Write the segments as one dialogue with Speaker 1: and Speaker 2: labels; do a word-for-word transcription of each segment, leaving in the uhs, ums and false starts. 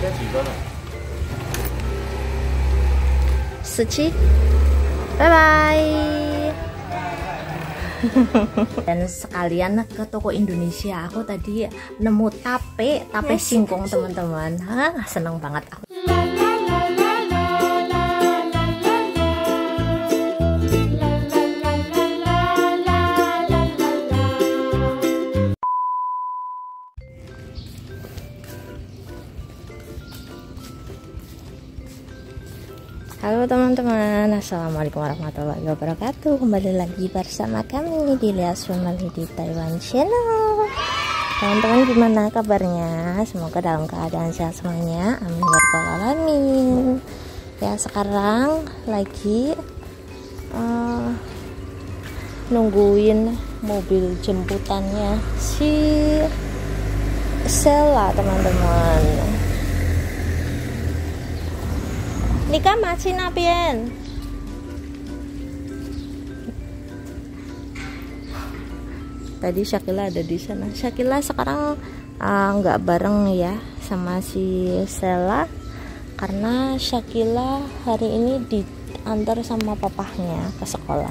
Speaker 1: Suci, bye bye. Dan sekalian ke toko Indonesia, aku tadi nemu tape tape singkong teman-teman. Hah, seneng banget aku. Halo teman-teman, assalamualaikum warahmatullahi wabarakatuh. Kembali lagi bersama kami di Lias Family di Taiwan Channel. Teman-teman gimana kabarnya? Semoga dalam keadaan sehat semuanya. Amin ya rabbal alamin. Ya sekarang lagi uh, nungguin mobil jemputannya si Sela teman-teman. Nika masih napien. Tadi Shakila ada di sana. Shakila sekarang nggak uh, bareng ya sama si Sela karena Shakila hari ini diantar sama papahnya ke sekolah.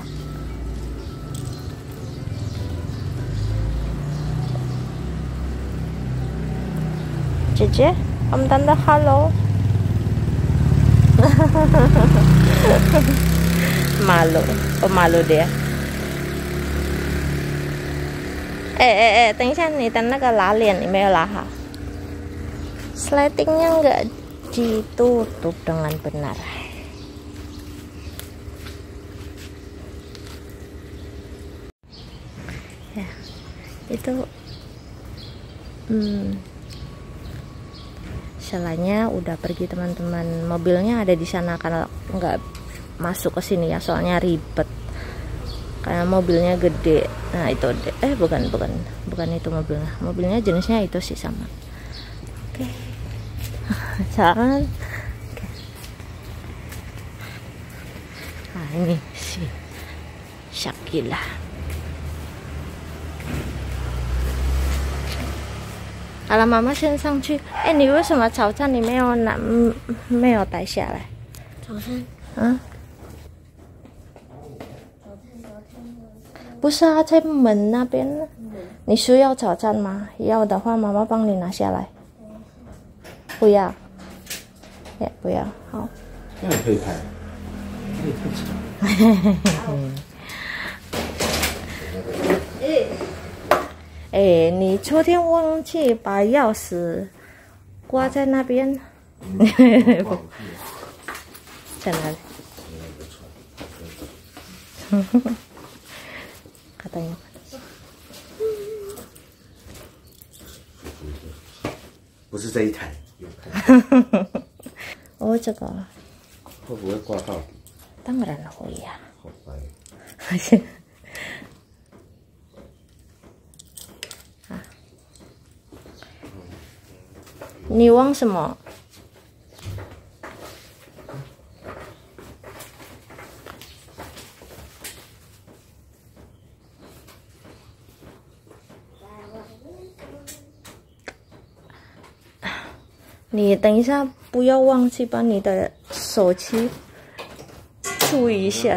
Speaker 1: Cece, om tante halo. Malu, pemalu dia. Eh eh eh, 等一下你的那个拉链你没有拉好。Slidingnya nggak ditutup dengan benar. Ya, itu. Hmm. Selanya udah pergi teman-teman, mobilnya ada di sana karena nggak masuk ke sini ya, soalnya ribet karena mobilnya gede. Nah itu eh bukan bukan bukan itu mobilnya, mobilnya jenisnya itu sih sama. Oke, okay. Jangan. Okay. Nah ini si Shakila. 好了，妈妈先上去。哎，你为什么早餐你没有拿，没有带下来？早餐？嗯？不是啊，在门那边。你需要早餐吗？要的话，妈妈帮你拿下来。不要。也不要，好。那你可以拍。哎，你昨天忘记把钥匙挂在那边，在哪里？katanya.
Speaker 2: 不是这一台。
Speaker 1: 哦，这个。
Speaker 2: 会不会挂到底？
Speaker 1: 当然会呀。
Speaker 2: 好白。
Speaker 1: 你忘什么？你等一下，不要忘记把你的手机注意一下。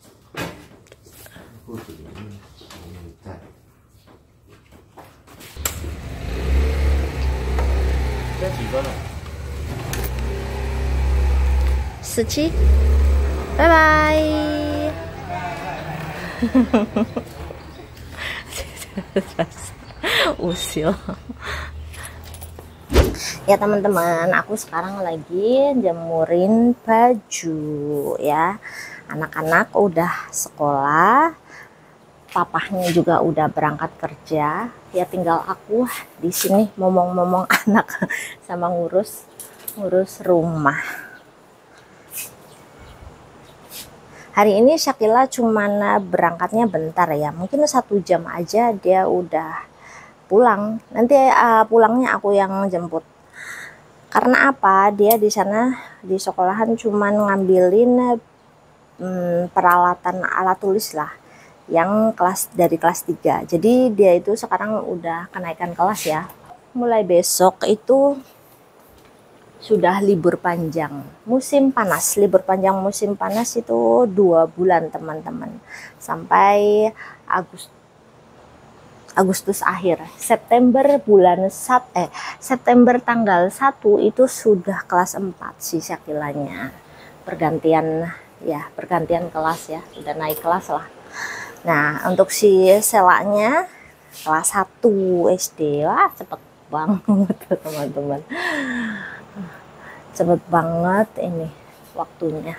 Speaker 1: 十七，拜拜。Usil. Ya teman-teman, aku sekarang lagi jemurin baju ya. Anak-anak udah sekolah, papahnya juga udah berangkat kerja. Ya tinggal aku di sini ngomong-ngomong anak sama ngurus ngurus rumah. Hari ini Shakila cuman berangkatnya bentar ya, mungkin satu jam aja dia udah pulang. Nanti uh, pulangnya aku yang jemput. Karena apa? Dia di sana di sekolahan cuman ngambilin um, peralatan alat tulis lah, yang kelas dari kelas tiga. Jadi dia itu sekarang udah kenaikan kelas ya. Mulai besok itu sudah libur panjang musim panas. Libur panjang musim panas itu dua bulan teman-teman, sampai Agustus Agustus akhir. September bulan sat eh September tanggal satu itu sudah kelas empat si Syakilanya. Pergantian ya, pergantian kelas ya, udah naik kelas lah. Nah, untuk si Selanya kelas satu S D. Wah, cepet banget teman-teman. Cepet banget ini waktunya.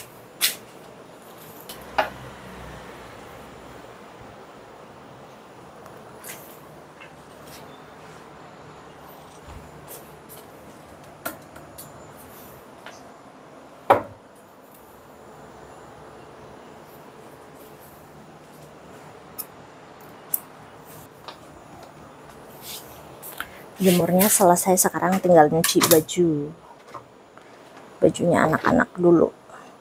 Speaker 1: Jemurnya selesai, sekarang tinggal nyuci baju. Bajunya anak-anak dulu.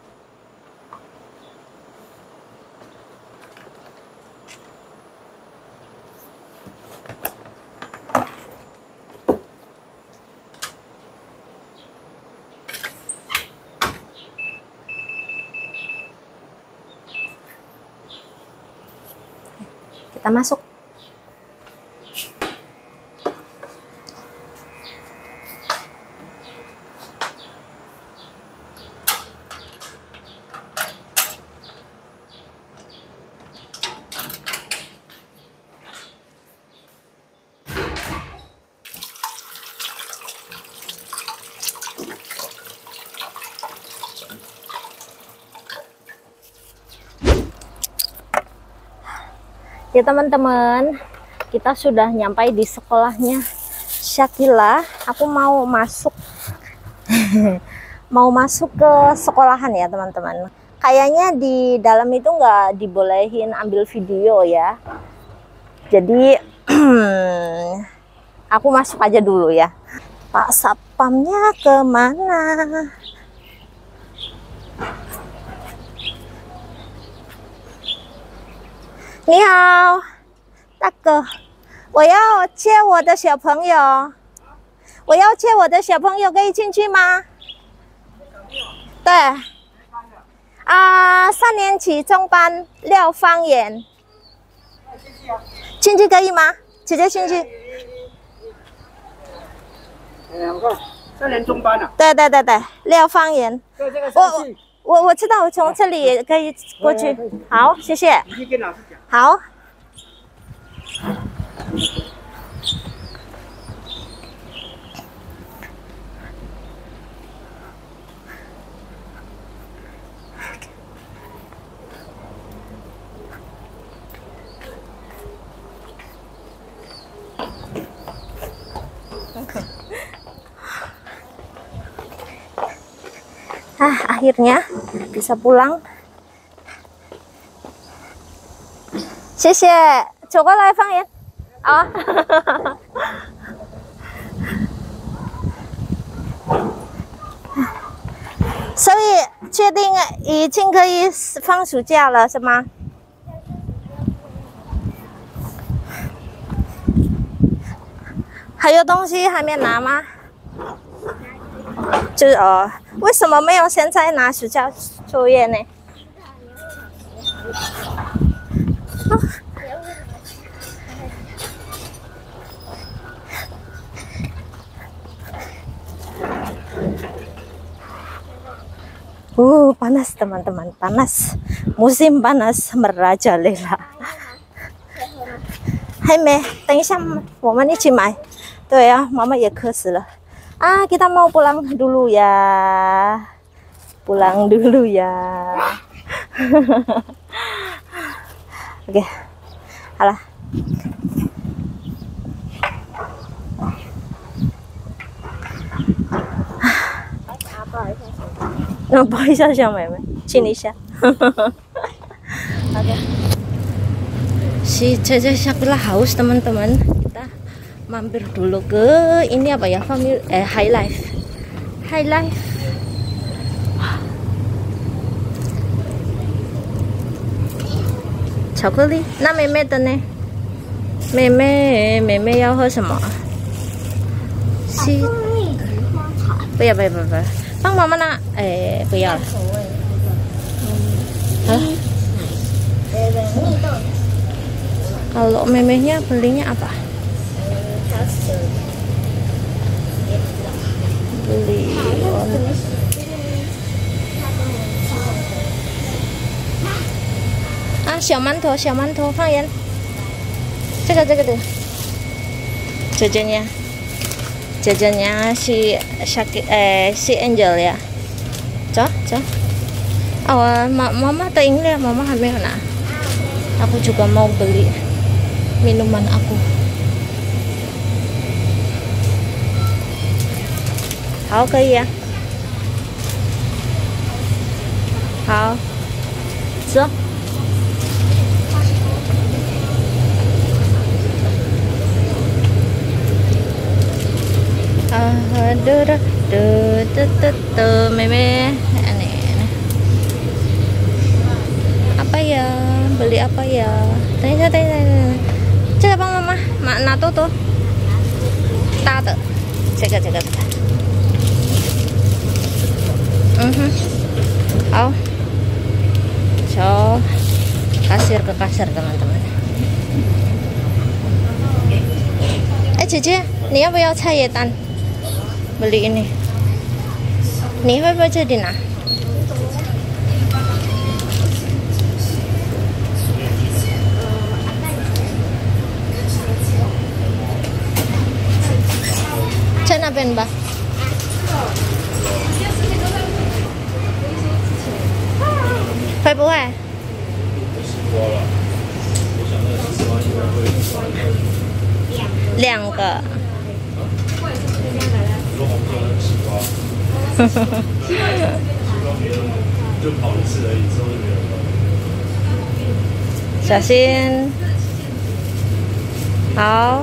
Speaker 1: Kita masuk. Ya teman-teman, kita sudah nyampai di sekolahnya Syakila. Aku mau masuk mau masuk ke sekolahan ya teman-teman. Kayaknya di dalam itu nggak dibolehin ambil video ya. Jadi aku masuk aja dulu ya. Pak Satpamnya kemana? Ni hao，大哥，我要接我的小朋友，我要接我的小朋友，可以进去吗？对，啊，三年级中班廖方言，进去可以吗？直接进去。
Speaker 3: 哎，我看三年中班啊。
Speaker 1: 对对对对，廖方言。
Speaker 3: 对这个
Speaker 1: 我我我知道，我从这里也可以过去。好，谢谢。
Speaker 3: 你去跟老师讲。
Speaker 1: 好。Ah, akhirnya bisa pulang. 谢谢，走过来方言啊。所以确定已经可以放暑假了，是吗？还有东西还没拿吗？就是哦，为什么没有现在拿暑假作业呢？Uh, panas teman-teman, panas. Musim panas merajalela. 还没，等一下我们一起买。对呀、啊，妈妈也渴死了。Ah, kita mau pulang dulu ya. Pulang dulu ya. Oke. Halah. Nah, 抱一下小妹妹，亲一下。Oke. Si Caca Syakila haus teman-teman. Kita mampir dulu ke ini apa ya, family eh High Life. High Life. Wow. 巧克力，那妹妹的呢？妹妹妹妹要喝什么？西。 不要不要不要不要，帮妈妈拿。哎，不要了。Hah? Kalau memehnya belinya apa? Beli啊，小馒头，小馒头，放盐。这个这个的，jajannya, jajannya si Syakir, eh si Angel ya. Cok, cok. Oh, mama tengok ya, mama hamil nak. Aku juga mau beli minuman aku. Hao, 可以呀。好，走。Ah, duh, duh, duh, duh, duh, duh, meme, aneh, aneh. Apa ya? Beli apa ya? Tanya, tanya, tanya. Coba bang mama, makna tuh tuh. Tak, jaga, jaga, jaga. Mhm. Oh, so kasir ke kasir teman-teman. Eh, Cici, ni apa ya cayetan? Beli ini. Nih apa jadi nah? Cina pen ba? Phải不会？两个。
Speaker 2: 就跑一次而已，之后就没有了。
Speaker 1: 小心，好，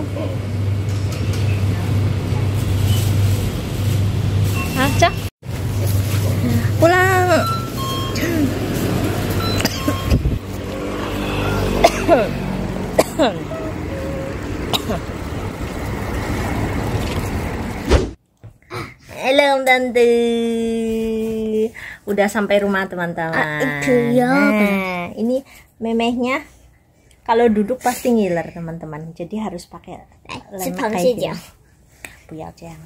Speaker 1: 好，走，pulang。Halo tante, udah sampai rumah teman-teman.
Speaker 4: Ah, itu ya.
Speaker 1: Nah, ini memehnya kalau duduk pasti ngiler teman-teman. Jadi harus pakai lemak kayak gini. Buyao Jang.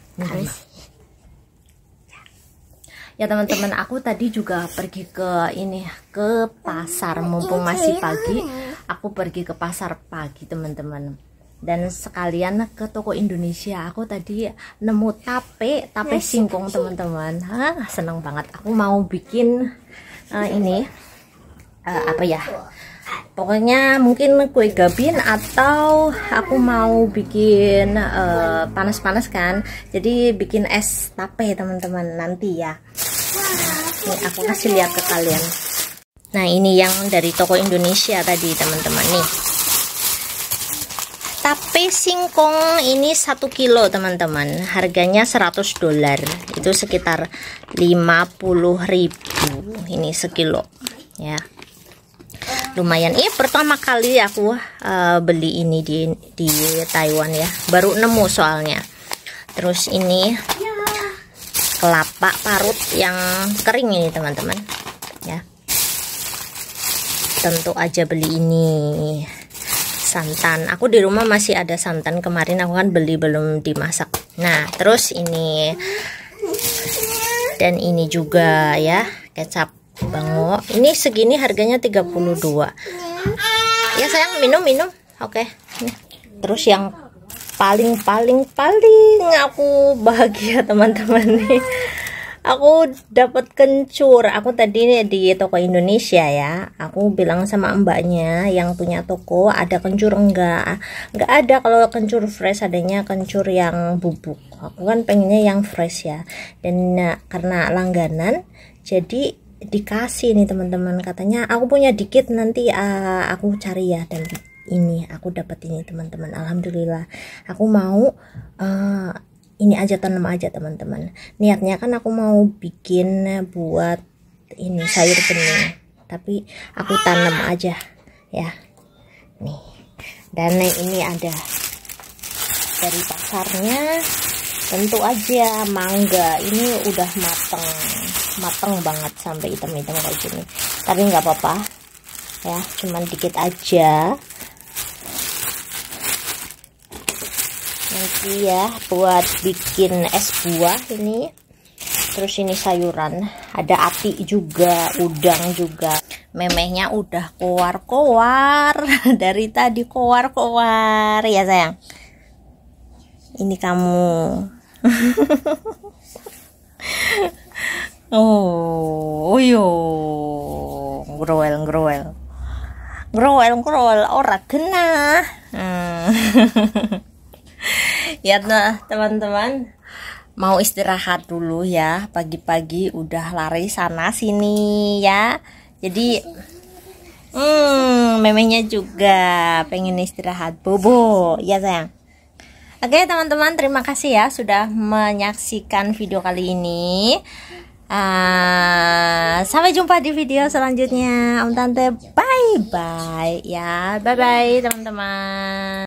Speaker 1: Ya teman-teman, aku tadi juga pergi ke ini ke pasar mumpung masih pagi. Aku pergi ke pasar pagi teman-teman. Dan sekalian ke toko Indonesia. Aku tadi nemu tape, tape singkong teman-teman. Hah, seneng banget. Aku mau bikin uh, ini uh, apa ya? Pokoknya mungkin kue gabin atau aku mau bikin panas-panas uh, kan. Jadi bikin es tape teman-teman nanti ya. Nah, nih aku kasih lihat ke kalian. Nah, ini yang dari toko Indonesia tadi teman-teman nih. Tape singkong ini satu kilo teman-teman, harganya seratus dolar, itu sekitar lima puluh ribu ini sekilo ya, lumayan. Ini pertama kali aku uh, beli ini di, di Taiwan ya, baru nemu soalnya. Terus ini kelapa parut yang kering ini teman-teman ya, tentu aja beli ini. Santan, aku di rumah masih ada santan, kemarin aku kan beli belum dimasak. Nah terus ini dan ini juga ya, kecap bango, ini segini harganya tiga puluh dua ya sayang. Minum minum oke. Nih. Terus yang paling paling paling aku bahagia teman-teman nih, aku dapat kencur. Aku tadi nih di toko Indonesia ya, aku bilang sama mbaknya yang punya toko, ada kencur enggak? Enggak ada. Kalau kencur fresh adanya kencur yang bubuk. Aku kan pengennya yang fresh ya. Dan nah, karena langganan jadi dikasih nih teman-teman. Katanya aku punya dikit, nanti uh, aku cari ya. Dan ini aku dapat ini teman-teman. Alhamdulillah. Aku mau uh, ini aja, tanam aja teman-teman. Niatnya kan aku mau bikin buat ini sayur bening, tapi aku tanam aja ya. Nih, dan ini ada dari pasarnya. Tentu aja mangga ini udah mateng, mateng banget sampai hitam-hitam kayak gini. Tapi nggak apa-apa ya, cuman dikit aja. Nanti ya buat bikin es buah ini. Terus ini sayuran, ada ati juga, udang juga. Memehnya udah koar-koar dari tadi, koar-koar ya sayang. Ini kamu. Oh, yo, growel, growel, growel, growel, ora kena. Hmm. Ya nah, teman-teman, mau istirahat dulu ya. Pagi-pagi udah lari sana sini ya. Jadi, hmm, memenya juga pengen istirahat, bobo, ya sayang. Oke teman-teman, terima kasih ya sudah menyaksikan video kali ini. Uh, sampai jumpa di video selanjutnya. Om Tante bye bye ya, bye bye teman-teman.